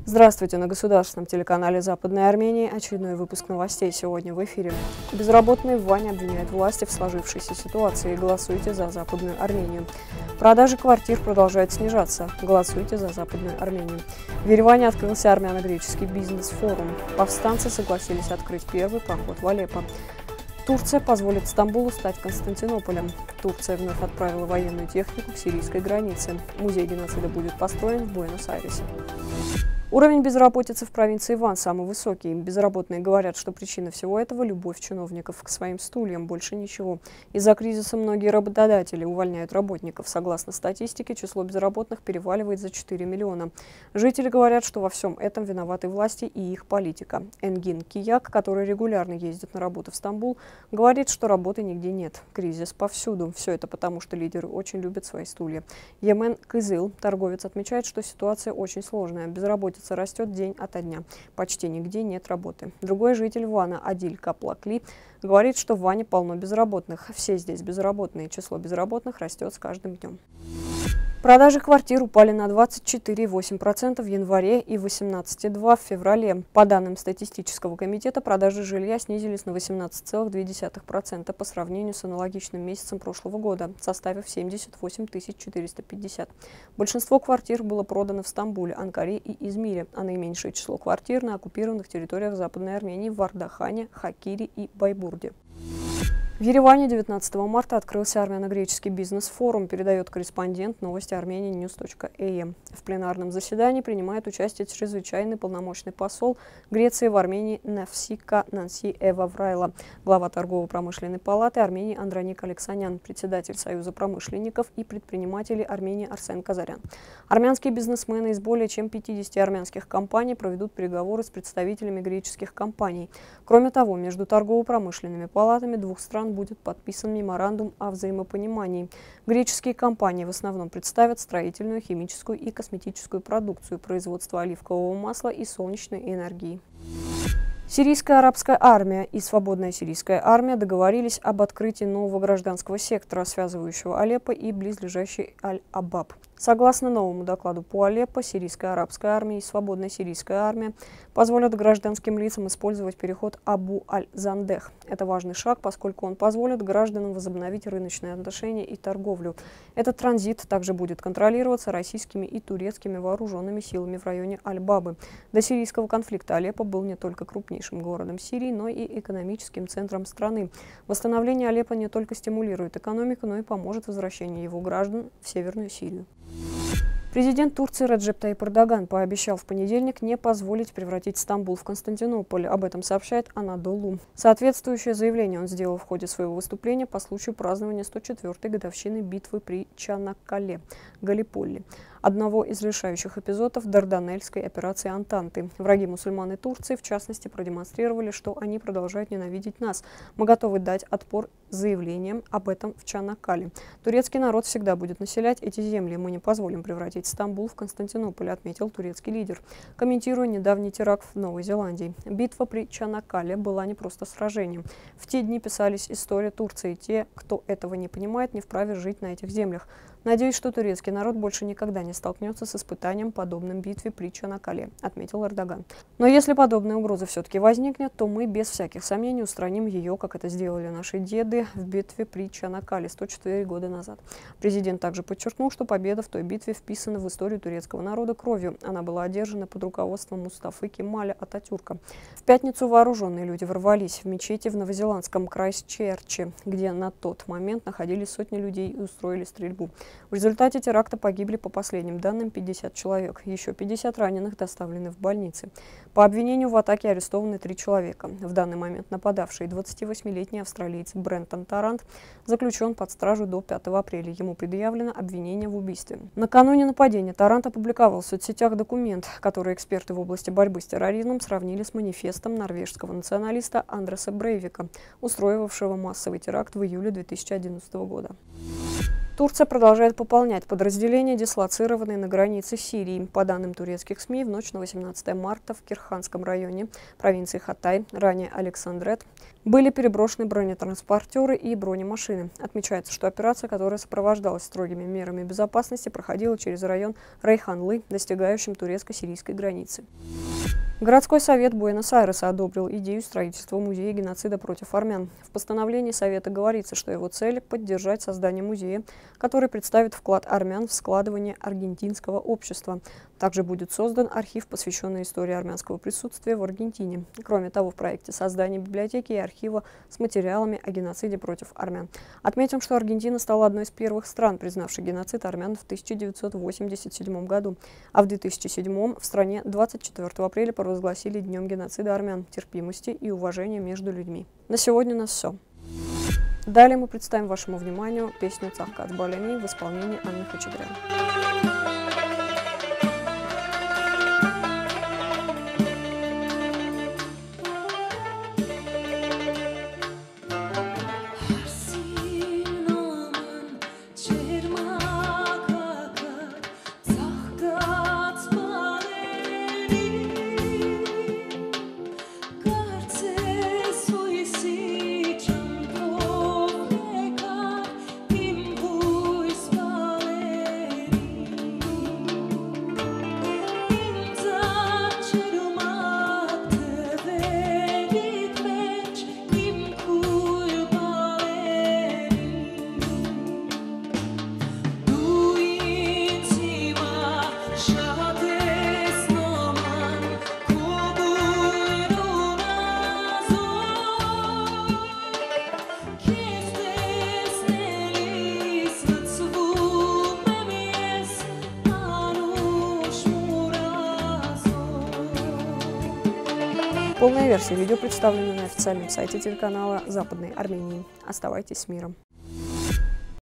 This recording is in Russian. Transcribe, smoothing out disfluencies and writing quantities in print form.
Здравствуйте! На государственном телеканале Западной Армении очередной выпуск новостей сегодня в эфире. Безработные в Ване обвиняют власти в сложившейся ситуации. Голосуйте за Западную Армению. Продажи квартир продолжают снижаться. Голосуйте за Западную Армению. В Ереване открылся армяно-греческий бизнес-форум. Повстанцы согласились открыть первый проход в Алеппо. Турция позволит Стамбулу стать Константинополем. Турция вновь отправила военную технику к сирийской границе. Музей геноцида будет построен в Буэнос-Айресе. Уровень безработицы в провинции Ван самый высокий. Безработные говорят, что причина всего этого – любовь чиновников к своим стульям, больше ничего. Из-за кризиса многие работодатели увольняют работников. Согласно статистике, число безработных переваливает за 4 миллиона. Жители говорят, что во всем этом виноваты власти и их политика. Энгин Кияк, который регулярно ездит на работу в Стамбул, говорит, что работы нигде нет. Кризис повсюду. Все это потому, что лидеры очень любят свои стулья. Емен Кызыл, торговец, отмечает, что ситуация очень сложная. Безработица растет день ото дня. Почти нигде нет работы. Другой житель Вана, Адиль Каплакли, говорит, что в Ване полно безработных. Все здесь безработные. Число безработных растет с каждым днем. Продажи квартир упали на 24,8% в январе и 18,2% в феврале. По данным статистического комитета, продажи жилья снизились на 18,2% по сравнению с аналогичным месяцем прошлого года, составив 78 450. Большинство квартир было продано в Стамбуле, Анкаре и Измире, а наименьшее число квартир на оккупированных территориях Западной Армении в Ардахане, Хакире и Байбурде. В Ереване 19 марта открылся армяно-греческий бизнес-форум, передает корреспондент новости Армении News.am. В пленарном заседании принимает участие чрезвычайный полномочный посол Греции в Армении Навсика Нанси Эваврайла, глава торгово-промышленной палаты Армении Андроник Алексанян, председатель Союза промышленников и предпринимателей Армении Арсен Казарян. Армянские бизнесмены из более чем 50 армянских компаний проведут переговоры с представителями греческих компаний. Кроме того, между торгово-промышленными палатами двух стран будет подписан меморандум о взаимопонимании. Греческие компании в основном представят строительную, химическую и косметическую продукцию, производство оливкового масла и солнечной энергии. Сирийская арабская армия и свободная сирийская армия договорились об открытии нового гражданского сектора, связывающего Алеппо и близлежащий Аль-Абаб. Согласно новому докладу по Алеппо, сирийская арабская армия и свободная сирийская армия позволят гражданским лицам использовать переход Абу-Аль-Зандех. Это важный шаг, поскольку он позволит гражданам возобновить рыночные отношения и торговлю. Этот транзит также будет контролироваться российскими и турецкими вооруженными силами в районе Аль-Бабы. До сирийского конфликта Алеппо был не только крупнейшим городом Сирии, но и экономическим центром страны. Восстановление Алеппо не только стимулирует экономику, но и поможет возвращению его граждан в Северную Сирию. Президент Турции Реджеп Тайип Эрдоган пообещал в понедельник не позволить превратить Стамбул в Константинополь. Об этом сообщает Анадолу. Соответствующее заявление он сделал в ходе своего выступления по случаю празднования 104-й годовщины битвы при Чанаккале, Галиполи, одного из решающих эпизодов Дарданельской операции Антанты. Враги мусульман и Турции, в частности, продемонстрировали, что они продолжают ненавидеть нас. Мы готовы дать отпор заявлениям об этом в Чанаккале. Турецкий народ всегда будет населять эти земли. Мы не позволим превратить Стамбул в Константинополь, отметил турецкий лидер, комментируя недавний теракт в Новой Зеландии. Битва при Чанаккале была не просто сражением. В те дни писались истории Турции. Те, кто этого не понимает, не вправе жить на этих землях. Надеюсь, что турецкий народ больше никогда не столкнется с испытанием, подобным битве при Чанаккале, отметил Эрдоган. Но если подобная угроза все-таки возникнет, то мы без всяких сомнений устраним ее, как это сделали наши деды в битве при Чанаккале 104 года назад. Президент также подчеркнул, что победа в той битве вписана в историю турецкого народа кровью. Она была одержана под руководством Мустафы Кемаля Ататюрка. В пятницу вооруженные люди ворвались в мечети в новозеландском Крайстчерче, где на тот момент находились сотни людей и устроили стрельбу. В результате теракта погибли, по последним данным, 50 человек. Еще 50 раненых доставлены в больницы. По обвинению в атаке арестованы 3 человека. В данный момент нападавший 28-летний австралиец Брентон Тарант заключен под стражу до 5 апреля. Ему предъявлено обвинение в убийстве. Накануне нападения Тарант опубликовал в соцсетях документ, который эксперты в области борьбы с терроризмом сравнили с манифестом норвежского националиста Андреса Брейвика, устроивавшего массовый теракт в июле 2011 года. Турция продолжает пополнять подразделения, дислоцированные на границе Сирии. По данным турецких СМИ, в ночь на 18 марта в Кирханском районе провинции Хатай, ранее Александрет, были переброшены бронетранспортеры и бронемашины. Отмечается, что операция, которая сопровождалась строгими мерами безопасности, проходила через район Рейханлы, достигающим турецко-сирийской границы. Городской совет Буэнос-Айреса одобрил идею строительства музея геноцида против армян. В постановлении совета говорится, что его цель – поддержать создание музея, который представит вклад армян в складывание аргентинского общества. Также будет создан архив, посвященный истории армянского присутствия в Аргентине. Кроме того, в проекте создания библиотеки и архива с материалами о геноциде против армян. Отметим, что Аргентина стала одной из первых стран, признавшей геноцид армян в 1987 году, а в 2007 в стране 24 апреля провозгласили Днем геноцида армян, терпимости и уважения между людьми. На сегодня у нас все. Далее мы представим вашему вниманию песню «Цахкац Баляни» в исполнении Анны Хачатрян. Полная версия видео представлена на официальном сайте телеканала Западной Армении. Оставайтесь с миром.